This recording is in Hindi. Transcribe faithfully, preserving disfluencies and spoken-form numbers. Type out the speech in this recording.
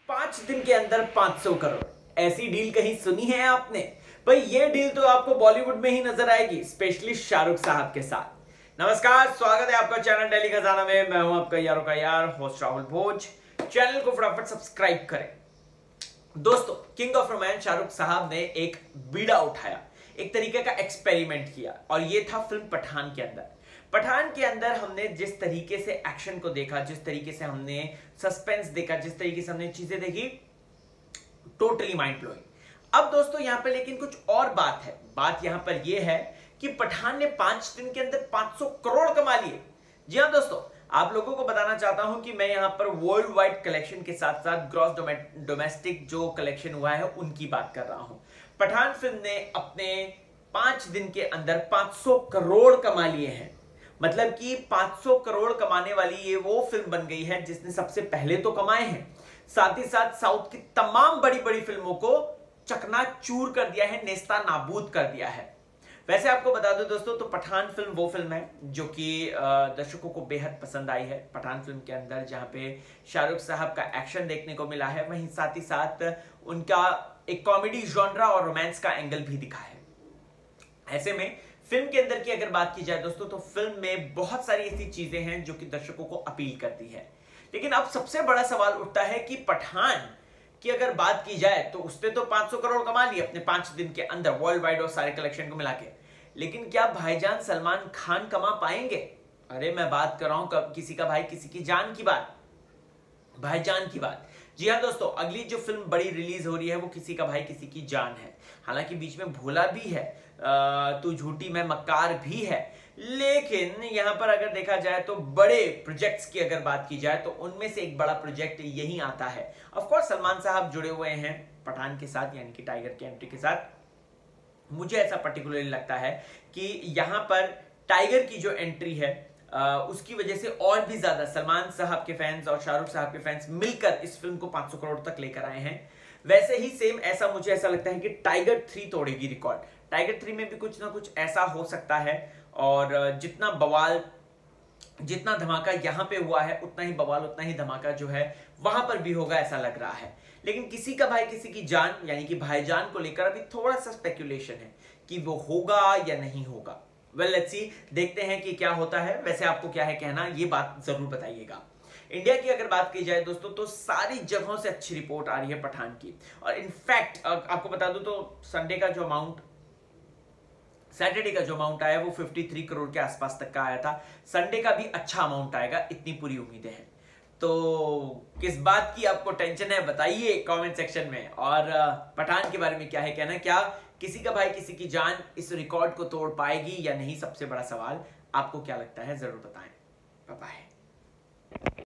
पांच दिन के अंदर पांच सौ करोड़, ऐसी डील कहीं सुनी है आपने? भाई ये डील तो आपको बॉलीवुड में ही नजर आएगी, स्पेशली शाहरुख साहब के साथ। नमस्कार, स्वागत है आपका चैनल डेली खजाना में। मैं हूं आपका यारों का यार होस्ट राहुल भोज। चैनल को फटाफट सब्सक्राइब करें। दोस्तों, किंग ऑफ रोमांस शाहरुख साहब ने एक बीड़ा उठाया, एक तरीके का एक्सपेरिमेंट किया, और ये था फिल्म पठान के अंदर। पठान के अंदर हमने जिस तरीके से एक्शन को देखा, जिस तरीके से हमने सस्पेंस देखा, जिस तरीके से हमने चीजें देखी, टोटली माइंड ब्लोइंग। अब दोस्तों यहां पर लेकिन कुछ और बात है। बात यहां पर यह है कि पठान ने पांच दिन के अंदर पांच सौ करोड़ कमा लिए। जी हां दोस्तों, आप लोगों को बताना चाहता हूं कि मैं यहां पर वर्ल्ड वाइड कलेक्शन के साथ साथ ग्रॉस डोमेस्टिक जो कलेक्शन हुआ है उनकी बात कर रहा हूं। पठान फिल्म ने अपने पांच दिन के अंदर पांच सौ करोड़ कमा लिए हैं। मतलब कि पांच सौ करोड़ कमाने वाली ये वो फिल्म बन गई है जिसने सबसे पहले तो कमाए हैं, साथ ही साथ साउथ की तमाम बड़ी बड़ी फिल्मों को चकनाचूर कर दिया है, नेस्ता नाबूद कर दिया है। वैसे आपको बता दो दोस्तों, तो पठान फिल्म वो फिल्म है जो कि दर्शकों को बेहद पसंद आई है। पठान फिल्म के अंदर जहां पे शाहरुख साहब का एक्शन देखने को मिला है, वहीं साथ ही साथ उनका एक कॉमेडी जॉनरा और रोमांस का एंगल भी दिखा है। ऐसे में फिल्म के अंदर की अगर बात की जाए दोस्तों, तो फिल्म में बहुत सारी ऐसी चीजें हैं जो कि दर्शकों को अपील करती है। लेकिन अब सबसे बड़ा सवाल उठता है कि पठान की अगर बात की जाए तो उसने तो पांच सौ करोड़ कमा लिए अपने पांच दिन के अंदर, वर्ल्ड वाइड और सारे कलेक्शन को मिला के। लेकिन क्या भाईजान सलमान खान कमा पाएंगे? अरे मैं बात कर रहा हूं किसी का भाई किसी की जान की बात, भाईजान की बात। जी हाँ दोस्तों, अगली जो फिल्म बड़ी रिलीज हो रही है वो किसी का भाई किसी की जान है। हालांकि बीच में भोला भी है, तू झूठी मैं मक्कार भी है। लेकिन यहां पर अगर देखा जाए तो बड़े प्रोजेक्ट्स की अगर बात की जाए तो उनमें से एक बड़ा प्रोजेक्ट यही आता है। ऑफ कोर्स सलमान साहब जुड़े हुए हैं पठान के साथ, यानी कि टाइगर की एंट्री के साथ। मुझे ऐसा पर्टिकुलरली लगता है कि यहां पर टाइगर की जो एंट्री है आ, उसकी वजह से और भी ज्यादा सलमान साहब के फैंस और शाहरुख साहब के फैंस मिलकर इस फिल्म को पांच सौ करोड़ तक लेकर आए हैं। वैसे ही सेम ऐसा मुझे ऐसा लगता है कि टाइगर थ्री तोड़ेगी रिकॉर्ड। टाइगर थ्री में भी कुछ ना कुछ ऐसा हो सकता है, और जितना बवाल, जितना धमाका यहां पे हुआ है, उतना ही बवाल, उतना ही धमाका जो है वहां पर भी होगा, ऐसा लग रहा है। लेकिन किसी का भाई किसी की जान, यानी कि भाईजान को लेकर अभी थोड़ा सा स्पेकुलेशन है कि वो होगा या नहीं होगा। वेल लेट्स सी, देखते हैं कि क्या होता है। वैसे आपको क्या है कहना, ये बात जरूर बताइएगा। इंडिया की अगर बात की जाए दोस्तों, तो सारी जगहों से अच्छी रिपोर्ट आ रही है पठान की। और इनफैक्ट आपको बता दूं तो संडे का जो अमाउंट, सैटरडे का जो अमाउंट आया वो तिरेपन करोड़ के आसपास तक का आया था। संडे का भी अच्छा अमाउंट आएगा, इतनी पूरी उम्मीदें हैं। तो किस बात की आपको टेंशन है बताइए कमेंट सेक्शन में। और पठान के बारे में क्या है कहना, क्या किसी का भाई किसी की जान इस रिकॉर्ड को तोड़ पाएगी या नहीं, सबसे बड़ा सवाल। आपको क्या लगता है जरूर बताएं। Bye bye.